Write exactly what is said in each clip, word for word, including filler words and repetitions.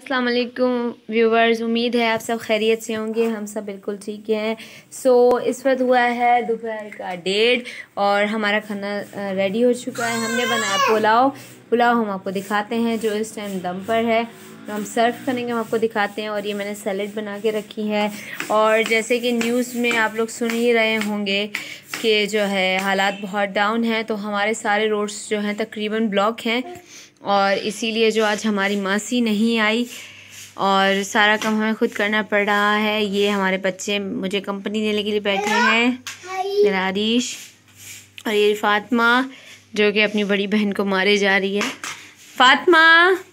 अस्सलाम वालेकुम व्यूवर्स, उम्मीद है आप सब खैरियत से होंगे। हम सब बिल्कुल ठीक हैं। सो so, इस वक्त हुआ है दोपहर का डेढ़ और हमारा खाना रेडी हो चुका है। हमने बनाया पुलाव पुलाव हम आपको दिखाते हैं जो इस टाइम दम पर है, तो हम सर्व करेंगे, हम आपको दिखाते हैं। और ये मैंने सैलेड बना के रखी है। और जैसे कि न्यूज़ में आप लोग सुन ही रहे होंगे कि जो है हालात बहुत डाउन हैं, तो हमारे सारे रोड्स जो हैं तकरीबन ब्लॉक हैं और इसीलिए जो आज हमारी मासी नहीं आई और सारा काम हमें खुद करना पड़ रहा है। ये हमारे बच्चे मुझे कंपनी देने के लिए बैठे हैं, मेरा आरिश और ये फातिमा जो कि अपनी बड़ी बहन को मारे जा रही है। फातिमा।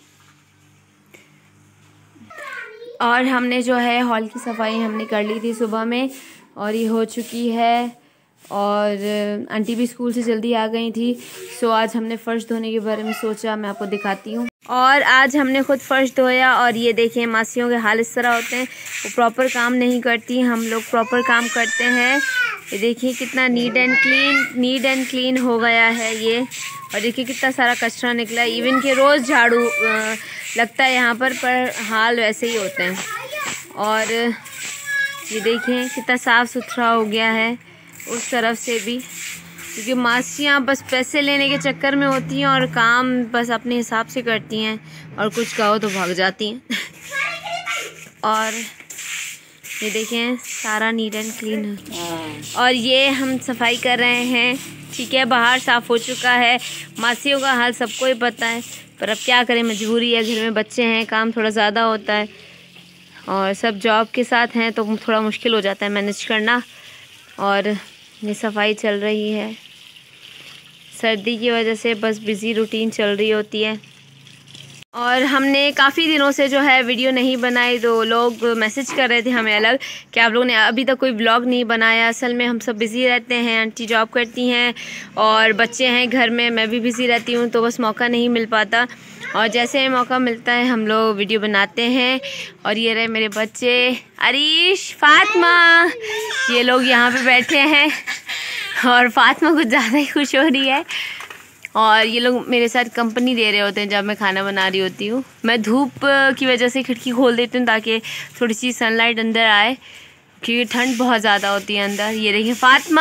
और हमने जो है हॉल की सफाई हमने कर ली थी सुबह में और ये हो चुकी है। और आंटी भी स्कूल से जल्दी आ गई थी। सो आज हमने फ़र्श धोने के बारे में सोचा, मैं आपको दिखाती हूँ। और आज हमने खुद फ़र्श धोया और ये देखिए मासियों के हाल इस तरह होते हैं, वो प्रॉपर काम नहीं करती, हम लोग प्रॉपर काम करते हैं। ये देखिए कितना neat and clean neat and clean हो गया है ये। और देखिए कितना सारा कचरा निकला, इवन के रोज़ झाड़ू लगता है यहाँ पर पर हाल वैसे ही होते हैं। और ये देखिए कितना साफ़ सुथरा हो गया है उस तरफ से भी, क्योंकि मासियाँ बस पैसे लेने के चक्कर में होती हैं और काम बस अपने हिसाब से करती हैं और कुछ कहो तो भाग जाती हैं। और ये देखें सारा नीट एंड क्लीन है। और ये हम सफाई कर रहे हैं, ठीक है। बाहर साफ़ हो चुका है, मासियों का हाल सबको ही पता है, पर अब क्या करें, मजबूरी है। घर में बच्चे हैं, काम थोड़ा ज़्यादा होता है और सब जॉब के साथ हैं तो थोड़ा मुश्किल हो जाता है मैनेज करना। और ये सफाई चल रही है, सर्दी की वजह से बस बिज़ी रूटीन चल रही होती है। और हमने काफ़ी दिनों से जो है वीडियो नहीं बनाई, तो लोग मैसेज कर रहे थे हमें अलग कि आप लोगों ने अभी तक कोई ब्लॉग नहीं बनाया। असल में हम सब बिज़ी रहते हैं, आंटी जॉब करती हैं और बच्चे हैं घर में, मैं भी बिज़ी रहती हूँ, तो बस मौका नहीं मिल पाता। और जैसे मौका मिलता है हम लोग वीडियो बनाते हैं। और ये रहे मेरे बच्चे आरिश, फातिमा, ये लोग यहाँ पे बैठे हैं और फातिमा कुछ ज़्यादा ही खुश हो रही है। और ये लोग मेरे साथ कंपनी दे रहे होते हैं जब मैं खाना बना रही होती हूँ। मैं धूप की वजह से खिड़की खोल देती हूँ ताकि थोड़ी सी सनलाइट अंदर आए, क्योंकि ठंड बहुत ज़्यादा होती है अंदर। ये देखिए फातिमा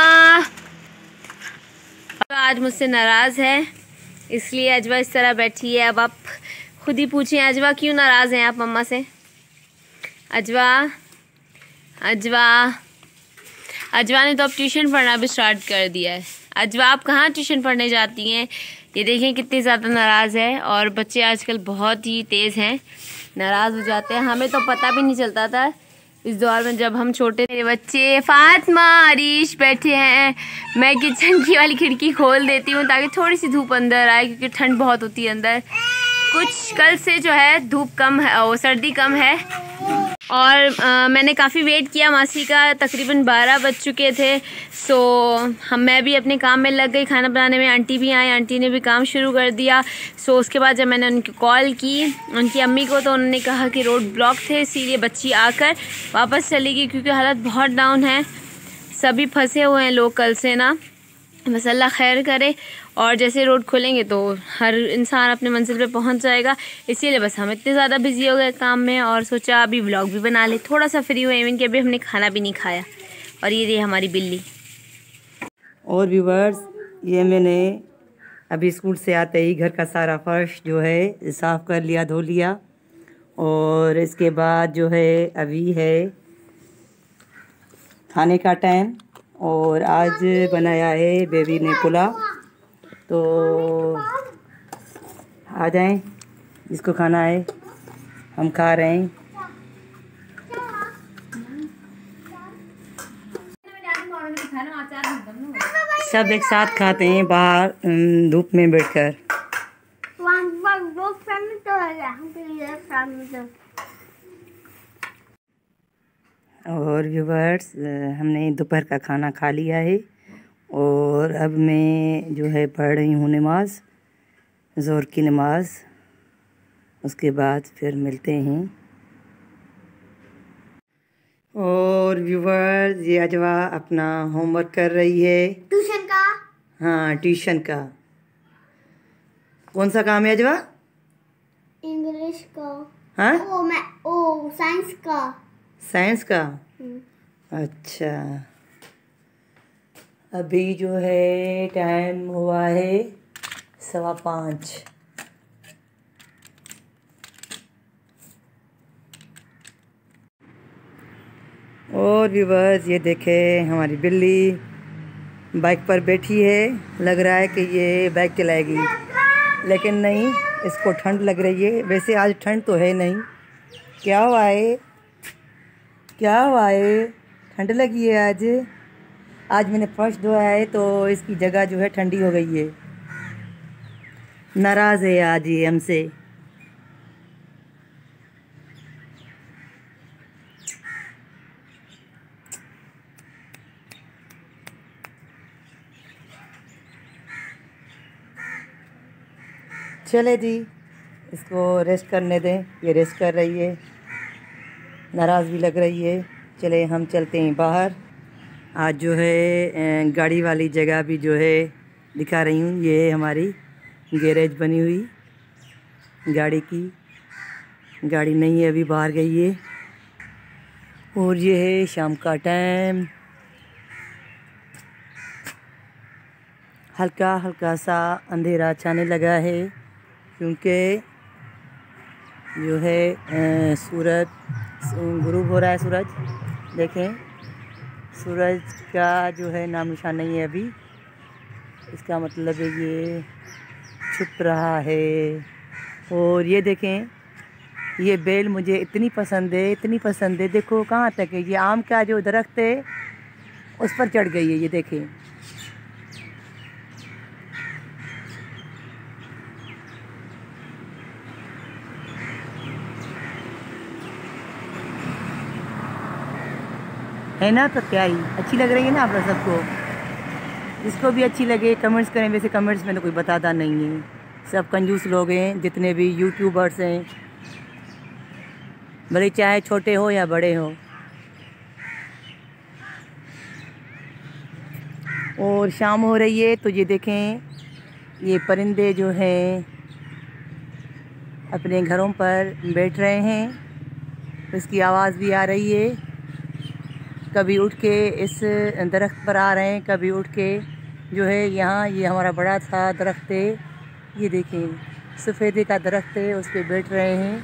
आज मुझसे नाराज़ है, इसलिए अजवा इस तरह बैठी है। अब आप खुद ही पूछें अजवा क्यों नाराज़ हैं आप मम्मा से। अजवा अजवा अजवा ने तो अब ट्यूशन पढ़ना भी स्टार्ट कर दिया है। अजवा आप कहाँ ट्यूशन पढ़ने जाती हैं? ये देखें कितनी ज़्यादा नाराज़ है। और बच्चे आजकल बहुत ही तेज़ हैं, नाराज़ हो जाते हैं, हमें तो पता भी नहीं चलता था इस दौर में जब हम छोटे थे। बच्चे फातिमा आरिश बैठे हैं, मैं किचन की वाली खिड़की खोल देती हूँ ताकि थोड़ी सी धूप अंदर आए, क्योंकि ठंड बहुत होती है अंदर। कुछ कल से जो है धूप कम है, वो सर्दी कम है। और आ, मैंने काफ़ी वेट किया मासी का, तकरीबन बारह बज चुके थे। सो हम मैं भी अपने काम में लग गई खाना बनाने में। आंटी भी आई, आंटी ने भी काम शुरू कर दिया। सो उसके बाद जब मैंने उनकी कॉल की उनकी अम्मी को, तो उन्होंने कहा कि रोड ब्लॉक थे, इसीलिए बच्ची आकर वापस चली गई, क्योंकि हालत बहुत डाउन है, सभी फंसे हुए हैं लोग कल से ना। बस अल्लाह खैर करे और जैसे रोड खोलेंगे तो हर इंसान अपने मंजिल पे पहुंच जाएगा। इसीलिए बस हम इतने ज़्यादा बिजी हो गए काम में और सोचा अभी व्लॉग भी बना ले। थोड़ा सा फ्री हुए, इवन कि अभी हमने खाना भी नहीं खाया। और ये रही हमारी बिल्ली। और व्यूवर्स, ये मैंने अभी स्कूल से आते ही घर का सारा फर्श जो है साफ़ कर लिया, धो लिया। और इसके बाद जो है अभी है खाने का टाइम और आज बनाया है बेबी ने पुलाव। तो आ जाएं, जिसको खाना है, हम खा रहे हैं। सब एक साथ खाते हैं बाहर धूप में बैठकर। और व्यूवर्स, हमने दोपहर का खाना खा लिया है और अब मैं जो है पढ़ रही हूँ नमाज, ज़ोहर की नमाज। उसके बाद फिर मिलते हैं। और व्यूवर्स, ये अजवा अपना होमवर्क कर रही है ट्यूशन का। हाँ, ट्यूशन का। कौन सा काम है अजवा? इंग्लिश का। हाँ ओ मैं ओ साइंस का। साइंस का। हम्म। अच्छा, अभी जो है टाइम हुआ है सवा पाँच। और भी बस ये देखे हमारी बिल्ली बाइक पर बैठी है। लग रहा है कि ये बाइक चलाएगी, लेकिन नहीं, इसको ठंड लग रही है। वैसे आज ठंड तो है नहीं। क्या हुआ है, क्या हुआ है? ठंड लगी है आज। आज मैंने फर्श धोया है तो इसकी जगह जो है ठंडी हो गई है। नाराज़ है आज ये हमसे। चले जी, इसको रेस्ट करने दें। ये रेस्ट कर रही है, नाराज़ भी लग रही है। चले हम चलते हैं बाहर। आज जो है गाड़ी वाली जगह भी जो है दिखा रही हूँ। ये है हमारी गैरेज बनी हुई गाड़ी की। गाड़ी नहीं है, अभी बाहर गई है। और ये है शाम का टाइम। हल्का हल्का सा अंधेरा छाने लगा है, क्योंकि जो है सूरज गुरूब हो रहा है। सूरज देखें, सूरज का जो है नाम निशान नहीं है अभी। इसका मतलब है ये छुप रहा है। और ये देखें, ये बेल मुझे इतनी पसंद है, इतनी पसंद है। देखो कहाँ तक है। ये आम का जो दरख्त है उस पर चढ़ गई है, ये देखें। है ना, तो क्या ही अच्छी लग रही है ना आप लोग सबको। जिसको भी अच्छी लगे कमेंट्स करें। वैसे कमेंट्स में तो कोई बताता नहीं है, सब कंजूस लोग हैं जितने भी यूट्यूबर्स हैं, भले चाहे छोटे हो या बड़े हो। और शाम हो रही है तो ये देखें, ये परिंदे जो हैं अपने घरों पर बैठ रहे हैं। इसकी आवाज़ भी आ रही है। कभी उठ के इस दरख्त पर आ रहे हैं, कभी उठ के जो है यहाँ, ये हमारा बड़ा सा दरख्त है, ये देखें सफ़ेदे का दरख्त है, उस पर बैठ रहे हैं।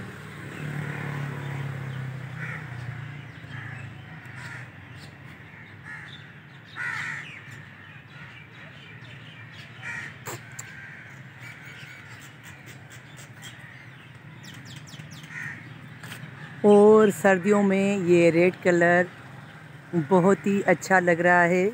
और सर्दियों में ये रेड कलर बहुत ही अच्छा लग रहा है।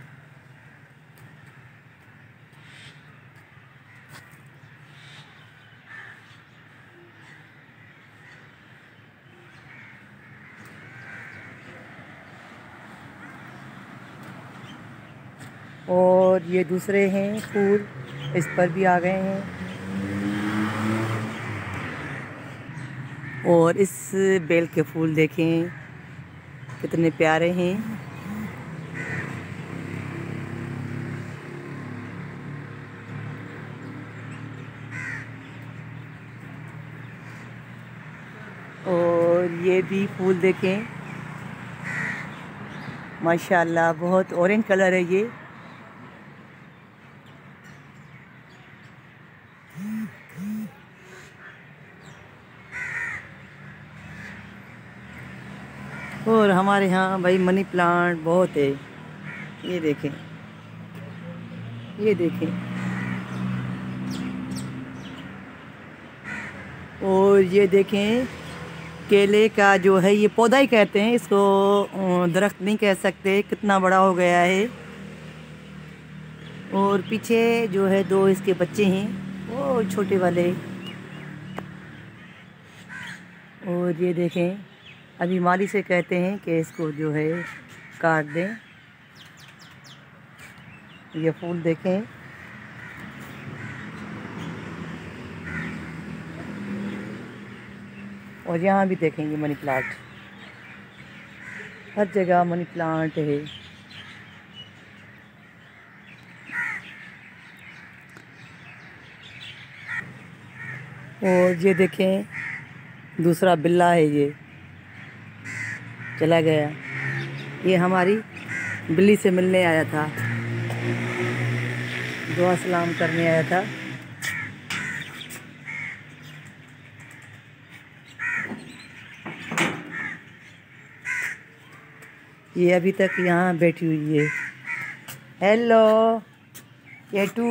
और ये दूसरे हैं फूल, इस पर भी आ गए हैं। और इस बेल के फूल देखें कितने प्यारे हैं। और ये भी फूल देखें, माशाल्लाह बहुत ऑरेंज कलर है ये। और हमारे यहाँ भाई मनी प्लांट बहुत है। ये देखें, ये देखें। और ये देखें केले का जो है, ये पौधा ही कहते हैं इसको, दरख्त नहीं कह सकते। कितना बड़ा हो गया है। और पीछे जो है दो इसके बच्चे हैं, वो छोटे वाले। और ये देखें, अभी माली से कहते हैं कि इसको जो है काट दें। ये फूल देखें, और यहाँ भी देखेंगे मनी प्लांट, हर जगह मनी प्लांट है। और ये देखें, दूसरा बिल्ला है, ये चला गया। ये हमारी बिल्ली से मिलने आया था, दुआ सलाम करने आया था। ये अभी तक यहाँ बैठी हुई है। Hello K two.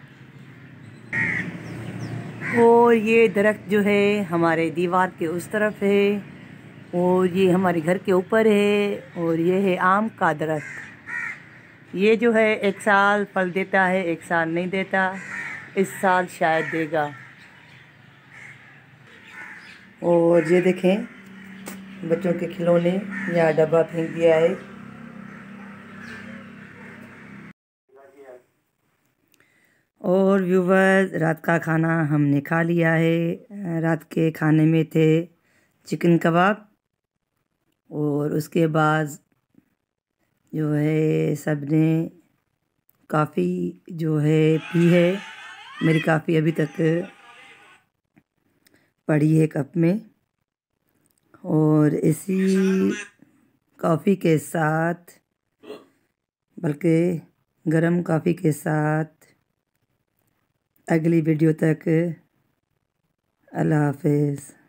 और ये दरख्त जो है हमारे दीवार के उस तरफ है, और ये हमारे घर के ऊपर है। और ये है आम का दरख्त। ये जो है एक साल फल देता है, एक साल नहीं देता। इस साल शायद देगा। और ये देखें बच्चों के खिलौने, यहाँ डब्बा फेंक दिया है। और व्यूवर्स, रात का खाना हमने खा लिया है। रात के खाने में थे चिकन कबाब, और उसके बाद जो है सब ने काफ़ी जो है पी है। मेरी काफ़ी अभी तक पड़ी है कप में। और इसी कॉफ़ी के साथ, बल्कि गरम कॉफ़ी के साथ अगली वीडियो तक अल्लाह हाफ़िज़।